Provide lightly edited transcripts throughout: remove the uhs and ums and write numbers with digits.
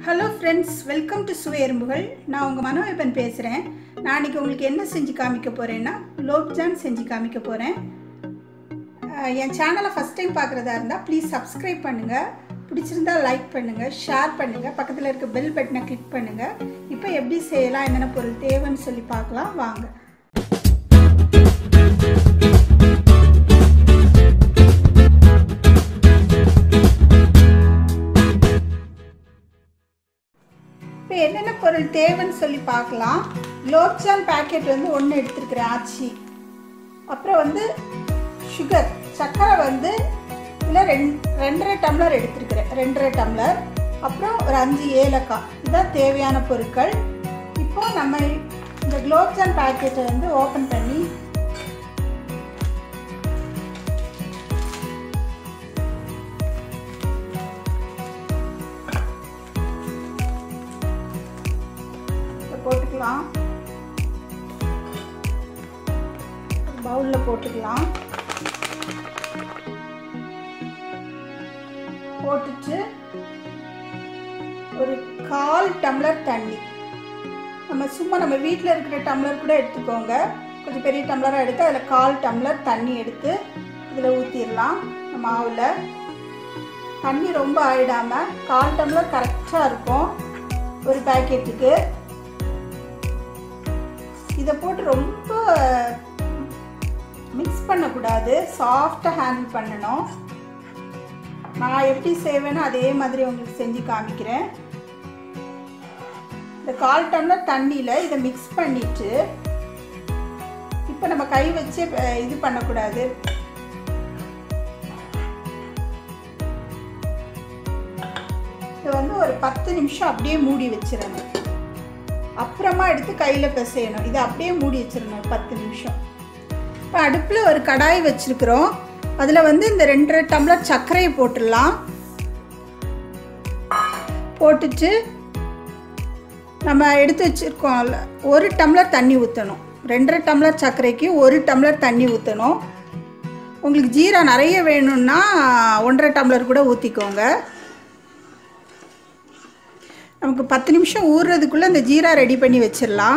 Hello friends, welcome to சுவை எறும்புகள். நான் உங்கள் மனோவிபன் பேசுகிறேன். நான் இன்றைக்கி உங்களுக்கு என்ன செஞ்சு காமிக்க போகிறேன்னா குலோப்ஜான் செஞ்சு காமிக்க போகிறேன். என் சேனலை ஃபஸ்ட் டைம் பார்க்குறதா இருந்தால் ப்ளீஸ் சப்ஸ்கிரைப் பண்ணுங்கள். பிடிச்சிருந்தால் லைக் பண்ணுங்கள், ஷேர் பண்ணுங்கள், பக்கத்தில் இருக்க பெல் பட்டனை கிளிக் பண்ணுங்கள். இப்போ எப்படி செய்யலாம், என்னென்ன பொருள் தேவைன்னு சொல்லி பார்க்கலாம் வாங்க. இப்போ என்னென்ன பொருள் தேவைன்னு சொல்லி பார்க்கலாம். குலோப்ஜான் பேக்கெட் வந்து 1 எடுத்துருக்கிறேன் ஆச்சி. அப்புறம் சுகர், சர்க்கரை இதில் 2.5 டம்ளர் எடுத்துருக்கிறேன், 2.5 டம்ளர். அப்புறம் ஒரு 5 ஏலக்காய். இதுதான் தேவையான பொருட்கள். இப்போ நம்ம இந்த குலோப்ஜான் பேக்கெட்டை ஓப்பன் பண்ணி போட்டுக்கலாம். பவுலில் போட்டுக்கலாம். போட்டுட்டு ஒரு 1/4 டம்ளர் தண்ணி. நம்ம வீட்டில் இருக்கிற டம்ளர் கூட எடுத்துக்கோங்க. கொஞ்சம் பெரிய டம்ளராக எடுத்து அதில் 1/4 டம்ளர் தண்ணி எடுத்து இதில் ஊற்றிடலாம். மாவில் தண்ணி ரொம்ப ஆயிடாமல் 1/4 டம்ளர் கரெக்டாக இருக்கும் ஒரு பேக்கெட்டுக்கு. இதை போட்டு ரொம்ப மிக்ஸ் பண்ணக்கூடாது, சாஃப்டாக ஹேண்டில் பண்ணணும். நான் எப்படி செய்வேனோ அதே மாதிரி உங்களுக்கு செஞ்சு காமிக்கிறேன். இந்த 1/4 டம்ளர் தண்ணியில் இதை மிக்ஸ் பண்ணிட்டு இப்போ நம்ம கை வச்சு இது பண்ணக்கூடாது. இதை ஒரு 10 நிமிஷம் அப்படியே மூடி வச்சிடணும். அப்புறமா எடுத்து கையில் பிசையணும். இதை அப்படியே மூடி வச்சிடணும் 10 நிமிஷம். இப்போ அடுப்பில் ஒரு கடாய் வச்சுருக்குறோம். அதில் இந்த 2.5 டம்ளர் சர்க்கரையை போட்டுடலாம். போட்டுட்டு நம்ம எடுத்து வச்சுருக்கோம்ல 1 டம்ளர் தண்ணி ஊற்றணும். 2.5 டம்ளர் சர்க்கரைக்கு 1 டம்ளர் தண்ணி ஊற்றணும். உங்களுக்கு ஜீரா நிறைய வேணும்னா 1.5 டம்ளர் கூட ஊற்றிக்கோங்க. நமக்கு 10 நிமிஷம் ஊறுறதுக்குள்ளே அந்த ஜீரா ரெடி பண்ணி வச்சிடலாம்.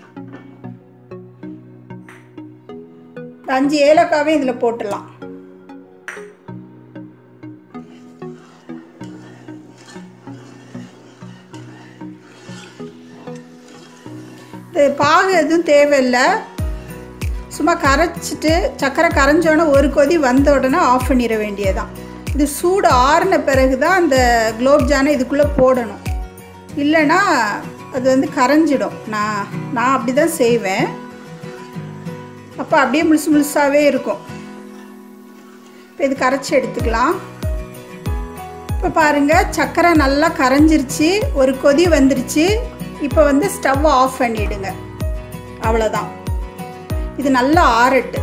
5 ஏலக்காவே இதில் போட்டுடலாம். இது பாகு எதுவும் தேவையில்லை. சும்மா கரைச்சிட்டு சர்க்கரை கரைஞ்சோடனே ஒரு கொதி வந்த உடனே ஆஃப் பண்ணிட வேண்டியதான். இது சூடு ஆறின பிறகு தான் அந்த குலோப்ஜானை இதுக்குள்ளே போடணும். இல்லைன்னா அது கரைஞ்சிடும். நான் அப்படி தான் செய்வேன். அப்போ அப்படியே முழுசாகவே இருக்கும். இப்போ இது கரைச்சி எடுத்துக்கலாம். இப்போ பாருங்கள், சர்க்கரை நல்லா கரைஞ்சிருச்சு, ஒரு கொதி வந்துருச்சு. இப்போ ஸ்டவ் ஆஃப் பண்ணிவிடுங்க. அவ்வளோதான். இது நல்லா ஆறட்டு.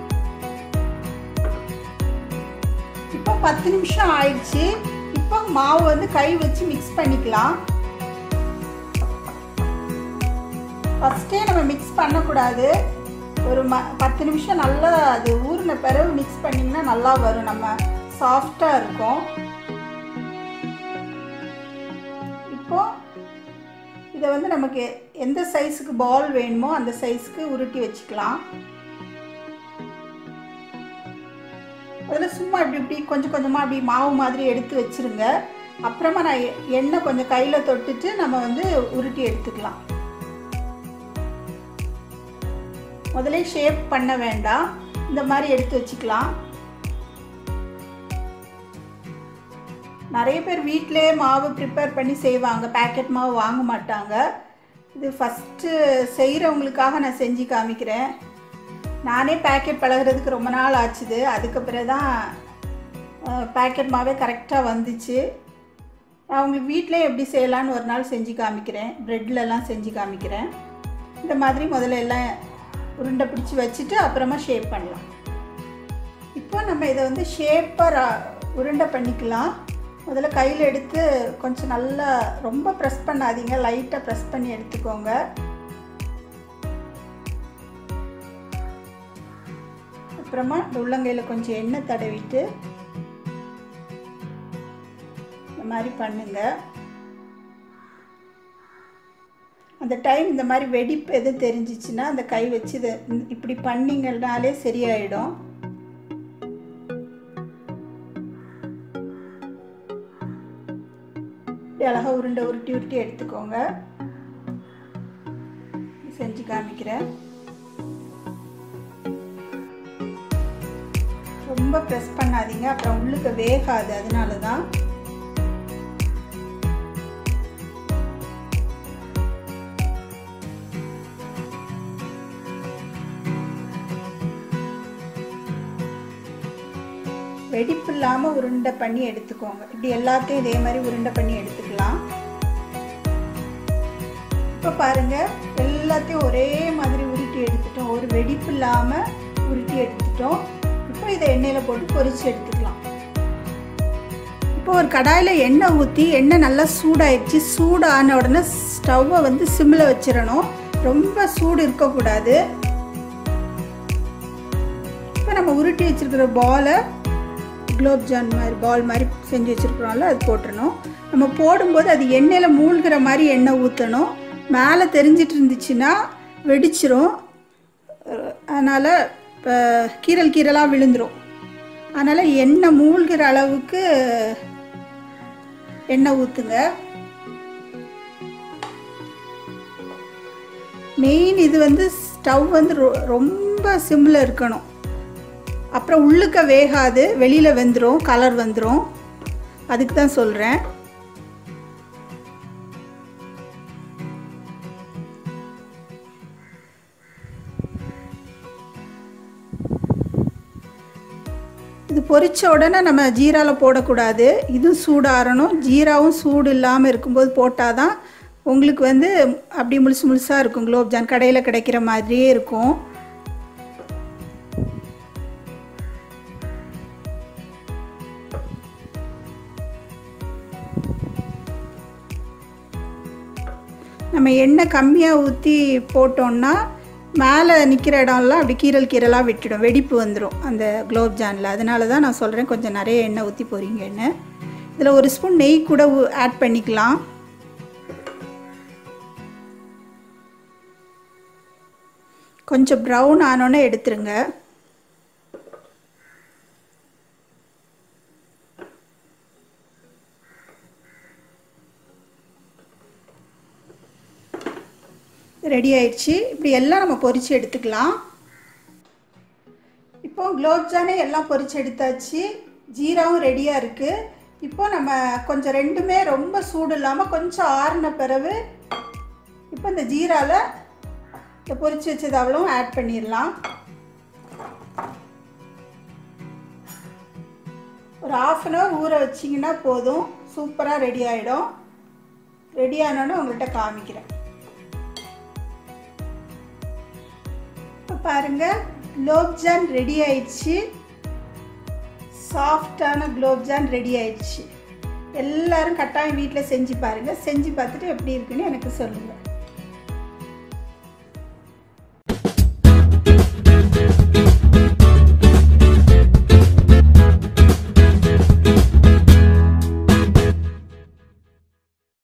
இப்போ 10 நிமிஷம் ஆயிடுச்சு. இப்போ மாவு கை வச்சு மிக்ஸ் பண்ணிக்கலாம். ஃபஸ்ட்டே நம்ம மிக்ஸ் பண்ணக்கூடாது. ஒரு 10 நிமிஷம் நல்லா அது ஊறின பிறகு மிக்ஸ் பண்ணிங்கன்னா நல்லா வரும். நம்ம சாஃப்டாக இருக்கும். இப்போ இதை நமக்கு எந்த சைஸுக்கு பால் வேணுமோ அந்த சைஸுக்கு உருட்டி வச்சுக்கலாம். அதில் சும்மா இப்படி கொஞ்சம் கொஞ்சமாக அப்படி மாவு மாதிரி எடுத்து வச்சுருங்க. அப்புறமா நான் எண்ணெய் கொஞ்சம் கையில் தொட்டுட்டு நம்ம உருட்டி எடுத்துக்கலாம். முதல்ல ஷேப் பண்ண வேண்டாம், இந்த மாதிரி எடுத்து வச்சுக்கலாம். நிறைய பேர் வீட்டிலே மாவு ப்ரிப்பேர் பண்ணி செய்வாங்க, பேக்கெட் மாவு வாங்க மாட்டாங்க. இது ஃபஸ்ட்டு செய்கிறவங்களுக்காக நான் செஞ்சு காமிக்கிறேன். நானே பேக்கெட் பழகிறதுக்கு ரொம்ப நாள் ஆச்சுது. அதுக்கு பிறகு தான் பேக்கெட் மாவே கரெக்டாக வந்துச்சு. நான் உங்களுக்கு வீட்டிலே எப்படி செய்யலான்னு ஒரு நாள் செஞ்சு காமிக்கிறேன். ப்ரெட்லலாம் செஞ்சு காமிக்கிறேன். இந்த மாதிரி முதல்ல எல்லாம் உருண்டை பிடிச்சி வச்சுட்டு அப்புறமா ஷேப் பண்ணலாம். இப்போ நம்ம இதை ஷேப்பாக உருண்டை பண்ணிக்கலாம். முதல்ல கையில் எடுத்து கொஞ்சம் நல்லா ரொம்ப ப்ரெஸ் பண்ணாதீங்க, லைட்டாக ப்ரெஸ் பண்ணி எடுத்துக்கோங்க. அப்புறமா இந்த உள்ளங்கையில் கொஞ்சம் எண்ணெய் தடவிட்டு இந்த மாதிரி பண்ணுங்கள். அந்த டைம் இந்த மாதிரி வெடிப்பு எதுவும் தெரிஞ்சிச்சுன்னா அந்த கை வச்சு இதை இப்படி பண்ணிங்கனாலே சரியாயிடும். அழகாக உருட்டி எடுத்துக்கோங்க. செஞ்சு காமிக்கிறேன். ரொம்ப ப்ரெஸ் பண்ணாதீங்க, அப்புறம் உள்ளுக்கு வேகாது. அதனால தான் வெடிப்பு இல்லாமல் உருண்டை பண்ணி எடுத்துக்கோங்க. இப்படி எல்லாத்தையும் இதே மாதிரி உருண்டை பண்ணி எடுத்துக்கலாம். இப்போ பாருங்கள், எல்லாத்தையும் ஒரே மாதிரி உருட்டி எடுத்துட்டோம். ஒரு வெடிப்பு இல்லாமல் உருட்டி எடுத்துட்டோம். இப்போ இதை எண்ணெயில் போட்டு பொரிச்சு எடுத்துக்கலாம். இப்போ ஒரு கடாயில் எண்ணெய் ஊற்றி எண்ணெய் நல்லா சூடாயிடுச்சு. சூடான உடனே ஸ்டவ்வை வந்து சிம்மில் வச்சிடணும். ரொம்ப சூடு இருக்கக்கூடாது. இப்போ நம்ம உருட்டி வச்சுருக்கிற பாலை குலோப்ஜான் மாதிரி பால் மாதிரி செஞ்சு வச்சுருக்குறோம்ல, அது போட்டுடணும். நம்ம போடும்போது அது எண்ணெயில் மூழ்கிற மாதிரி எண்ணெய் ஊற்றணும். மேலே தெரிஞ்சிட்டு இருந்துச்சுன்னா வெடிச்சிரும். அதனால் இப்போ கீரலாக விழுந்துடும். அதனால் எண்ணெய் மூழ்கிற அளவுக்கு எண்ணெய் ஊற்றுங்க. மெயின் இது வந்து ஸ்டவ் வந்து ரொம்ப சிம்மில் இருக்கணும். அப்புறம் உள்ளுக்க வேகாது, வெளியில் வெந்துடும், கலர் வந்துடும். அதுக்கு தான் சொல்கிறேன். இது பொரிச்ச உடனே நம்ம ஜீராவில் போடக்கூடாது. இதுவும் சூடாறணும். ஜீராவும் சூடு இல்லாமல் இருக்கும்போது போட்டால் தான் உங்களுக்கு வந்து அப்படி முழுசாக இருக்கும். குலோப்ஜான் கடையில் கிடைக்கிற மாதிரியே இருக்கும். நம்ம எண்ணெய் கம்மியாக ஊற்றி போட்டோம்னா மேலே நிற்கிற இடம்லாம் அப்படி கீரலாக விட்டுடும், வெடிப்பு வந்துடும் அந்த குலோப்ஜானில். அதனால தான் நான் சொல்கிறேன் கொஞ்சம் நிறைய எண்ணெய் ஊற்றி போகிறீங்கன்னு. இதில் ஒரு ஸ்பூன் நெய் கூட ஆட் பண்ணிக்கலாம். கொஞ்சம் ப்ரௌன் ஆனோன்னே எடுத்துருங்க. ரெடி ஆயிடுச்சு. இப்படி எல்லாம் நம்ம பொரிச்சு எடுத்துக்கலாம். இப்போ குலோப்ஜானே எல்லாம் பொரிச்சு எடுத்தாச்சு. ஜீராவும் ரெடியாக இருக்குது. இப்போ நம்ம கொஞ்சம் ரெண்டுமே ரொம்ப சூடு இல்லாமல் கொஞ்சம் ஆறின பிறகு இப்போ இந்த ஜீராவில் இந்த பொரிச்சு வச்சது அவ்வளவும் ஆட் பண்ணிடலாம். ஒரு 1/2 அன் ஹவர் ஊற வச்சிங்கன்னா போதும். சூப்பராக ரெடி ஆகிடும். ரெடி ஆனோன்னு உங்கள்கிட்ட காமிக்கிறேன். பாருங்கள், குலோப்ஜான் ரெடி ஆயிடுச்சு. சாஃப்டான குலோப்ஜான் ரெடி ஆயிடுச்சு. எல்லாரும் கட்டாயம் வீட்டில் செஞ்சு பாருங்கள். செஞ்சு பார்த்துட்டு எப்படி இருக்குன்னு எனக்கு சொல்லுங்கள்.